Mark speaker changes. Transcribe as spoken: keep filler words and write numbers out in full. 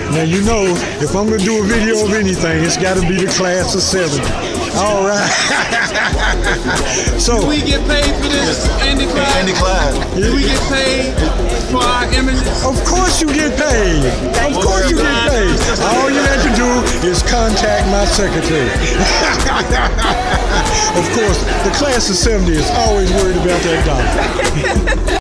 Speaker 1: Now you know, if I'm gonna do a video of anything, it's gotta be the class of seventy. All right. So
Speaker 2: do we get paid for this, Andy Clyde?
Speaker 3: Andy Clyde.
Speaker 2: Do we get paid for our images?
Speaker 1: of course you get paid. Of course you get paid. All you have to do is contact my secretary. Of course, the class of seventy is always worried about that dollar.